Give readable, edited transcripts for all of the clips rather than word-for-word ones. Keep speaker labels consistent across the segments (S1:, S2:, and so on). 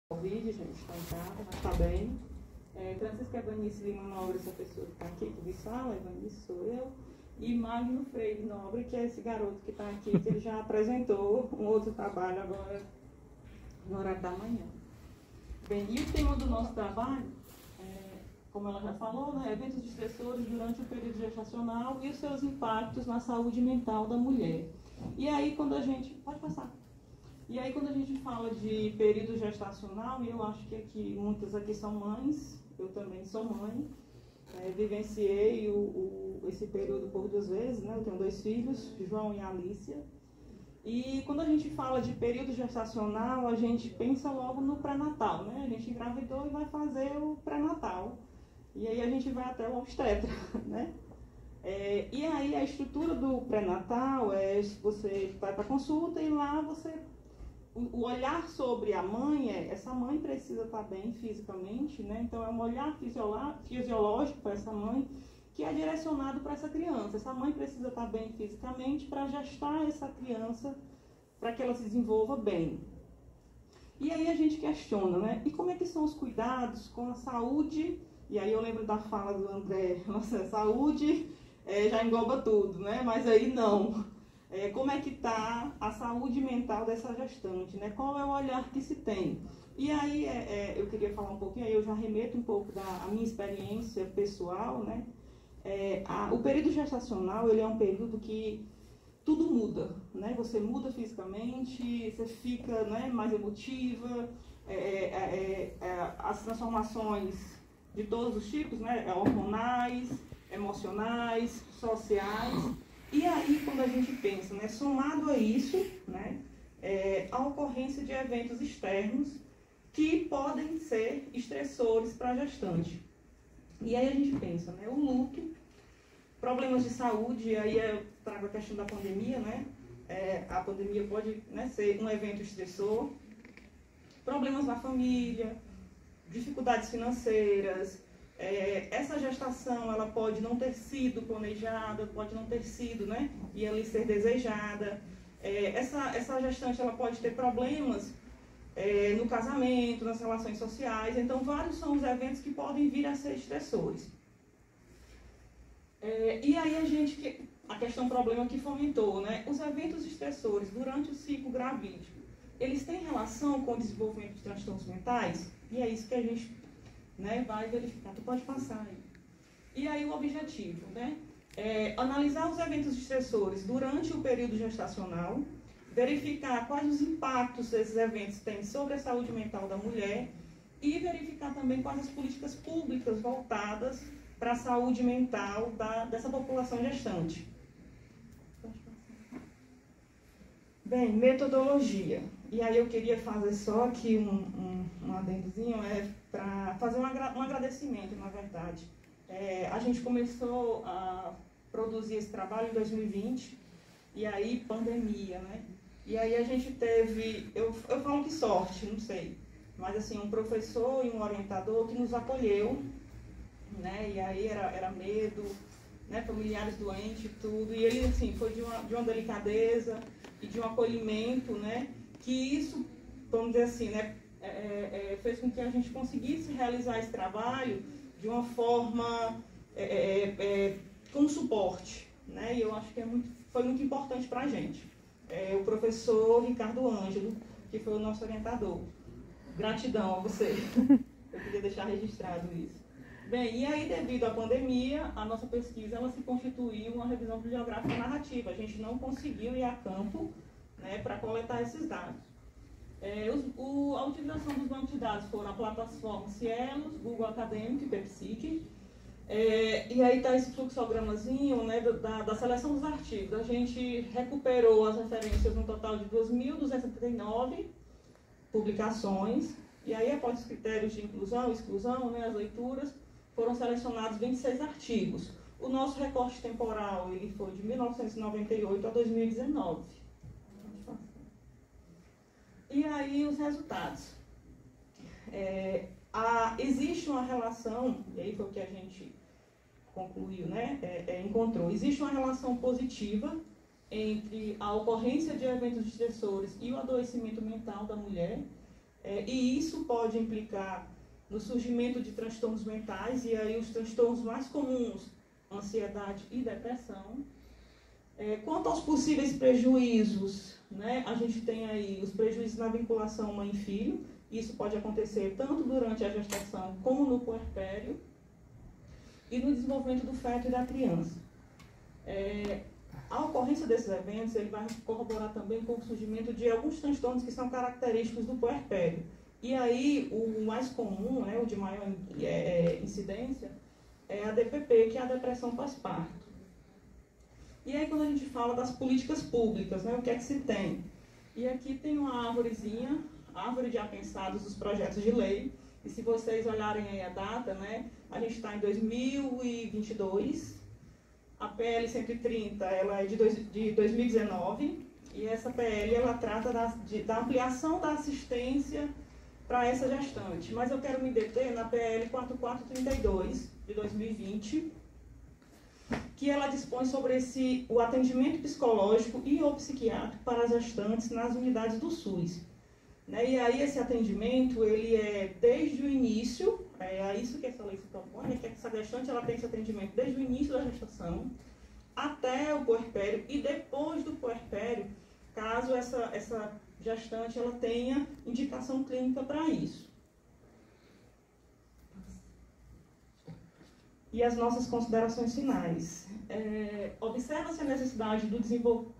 S1: Covid, gente, está em casa, mas está bem. Francisca Evanice Lima Nobre, essa pessoa que está aqui, que diz fala, Evanice sou eu. E Magno Freire Nobre, que é esse garoto que está aqui, que ele já apresentou um outro trabalho agora no horário da manhã. Bem, e o tema do nosso trabalho, como ela já falou, né, eventos estressores durante o período gestacional e os seus impactos na saúde mental da mulher. E aí, quando a gente... Pode passar. E aí, quando a gente fala de período gestacional, e eu acho que aqui, muitas aqui são mães, eu também sou mãe, vivenciei esse período por 2 vezes, né? Eu tenho 2 filhos, João e Alícia. E quando a gente fala de período gestacional, a gente pensa logo no pré-natal, né? A gente engravidou e vai fazer o pré-natal. E aí a gente vai até o obstetra, né? E aí a estrutura do pré-natal é você vai para a consulta e lá você... O olhar sobre a mãe essa mãe precisa estar bem fisicamente, né? Então é um olhar fisiológico para essa mãe que é direcionado para essa criança. Essa mãe precisa estar bem fisicamente para gestar essa criança, para que ela se desenvolva bem. E aí a gente questiona, né? E como é que são os cuidados com a saúde? E aí eu lembro da fala do André, nossa, saúde já engloba tudo, né? Mas aí não. Como é que está a saúde mental dessa gestante, né? Qual é o olhar que se tem? E aí eu queria falar um pouquinho, aí eu já remeto um pouco da minha experiência pessoal, né? O período gestacional, ele é um período que tudo muda, né? Você muda fisicamente, você fica, né, mais emotiva, as transformações de todos os tipos, né? Hormonais, emocionais, sociais. E aí, quando a gente pensa, né, somado a isso, né, a ocorrência de eventos externos que podem ser estressores para a gestante. E aí a gente pensa, né, o luto, problemas de saúde, aí eu trago a questão da pandemia, né, a pandemia pode, né, ser um evento estressor, problemas na família, dificuldades financeiras. Essa gestação ela pode não ter sido planejada, pode não ter sido, né, e ali ser desejada. Essa gestante ela pode ter problemas no casamento, nas relações sociais. Então, vários são os eventos que podem vir a ser estressores. E aí a questão problema que fomentou, né, os eventos estressores durante o ciclo gravídico, eles têm relação com o desenvolvimento de transtornos mentais? E é isso que a gente, né, vai verificar. Tu pode passar aí. E aí o objetivo, né, analisar os eventos estressores durante o período gestacional, verificar quais os impactos esses eventos têm sobre a saúde mental da mulher e verificar também quais as políticas públicas voltadas para a saúde mental dessa população gestante. Bem, metodologia. E aí eu queria fazer só aqui um adendozinho, para fazer um agradecimento, na verdade. A gente começou a produzir esse trabalho em 2020, e aí pandemia, né? E aí a gente teve, eu falo que sorte, não sei, mas assim, um professor e um orientador que nos acolheu, né? E aí era medo, né? Familiares doentes e tudo, e ele assim, foi de uma delicadeza e de um acolhimento, né? Que isso, vamos dizer assim, né? Fez com que a gente conseguisse realizar esse trabalho de uma forma com suporte, né? E eu acho que foi muito importante para a gente. O professor Ricardo Ângelo, que foi o nosso orientador. Gratidão a você. Eu queria deixar registrado isso. Bem, e aí devido à pandemia, a nossa pesquisa ela se constituiu uma revisão bibliográfica narrativa. A gente não conseguiu ir a campo, né, para coletar esses dados. A utilização dos bancos de dados foram a plataforma Cielos, Google Acadêmico e PepSIC. E aí está esse fluxogramazinho, né, da seleção dos artigos. A gente recuperou as referências no total de 2.279 publicações. E aí, após os critérios de inclusão e exclusão, né, as leituras, foram selecionados 26 artigos. O nosso recorte temporal ele foi de 1998 a 2019. E aí os resultados. Existe uma relação, e aí foi o que a gente concluiu, né? Encontrou. Existe uma relação positiva entre a ocorrência de eventos estressores e o adoecimento mental da mulher. e isso pode implicar no surgimento de transtornos mentais, e aí os transtornos mais comuns, ansiedade e depressão. Quanto aos possíveis prejuízos, né, a gente tem aí os prejuízos na vinculação mãe-filho. Isso pode acontecer tanto durante a gestação como no puerpério e no desenvolvimento do feto e da criança. A ocorrência desses eventos ele vai corroborar também com o surgimento de alguns transtornos que são característicos do puerpério. E aí, o mais comum, né, o de maior incidência, é a DPP, que é a depressão pós-parto. E aí, quando a gente fala das políticas públicas, né, o que é que se tem? E aqui tem uma árvorezinha, árvore de apensados dos projetos de lei. E se vocês olharem aí a data, né, a gente está em 2022. A PL 130 ela é de 2019 e essa PL ela trata da ampliação da assistência para essa gestante. Mas eu quero me deter na PL 4432 de 2020, que ela dispõe sobre o atendimento psicológico e ou psiquiátrico para as gestantes nas unidades do SUS. Né? E aí esse atendimento, ele é desde o início, é isso que essa lei se propõe, que essa gestante ela tem esse atendimento desde o início da gestação até o puerpério e depois do puerpério, caso essa gestante ela tenha indicação clínica para isso. E as nossas considerações finais. Observa-se a necessidade do desenvolvimento.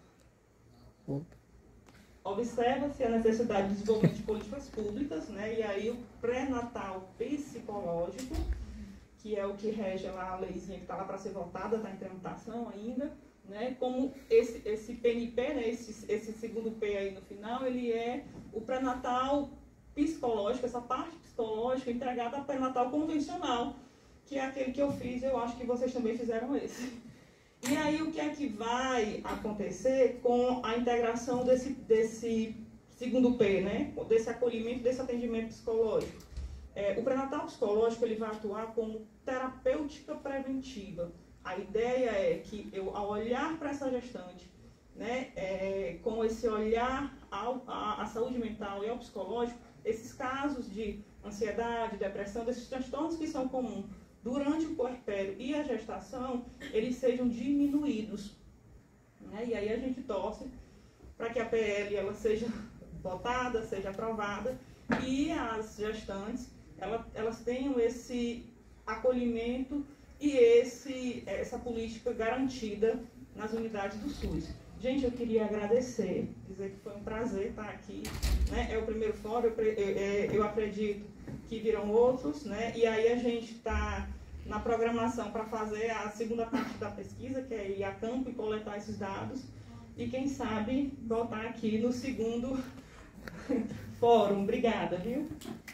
S1: Observa-se a necessidade de desenvolvimento de políticas públicas, né? E aí o pré-natal psicológico, que é o que rege lá a leizinha que está lá para ser votada, está em tramitação ainda, né? Como esse PNP, né? Esse segundo P aí no final, ele é o pré-natal psicológico, essa parte psicológica entregada ao pré-natal convencional, que é aquele que eu fiz, eu acho que vocês também fizeram esse. E aí, o que é que vai acontecer com a integração desse segundo P, né? Desse acolhimento, desse atendimento psicológico? O pré-natal psicológico ele vai atuar como terapêutica preventiva. A ideia é que eu, ao olhar para essa gestante, né, com esse olhar à saúde mental e ao psicológico, esses casos de ansiedade, depressão, desses transtornos que são comuns durante o puerpério e a gestação, eles sejam diminuídos. Né? E aí a gente torce para que a PL ela seja votada, seja aprovada, e as gestantes elas tenham esse acolhimento e essa política garantida nas unidades do SUS. Gente, eu queria agradecer, dizer que foi um prazer estar aqui. Né? É o primeiro fórum, eu acredito que virão outros, né? E aí a gente está na programação para fazer a segunda parte da pesquisa, que é ir a campo e coletar esses dados, e quem sabe voltar aqui no segundo fórum. Obrigada, viu?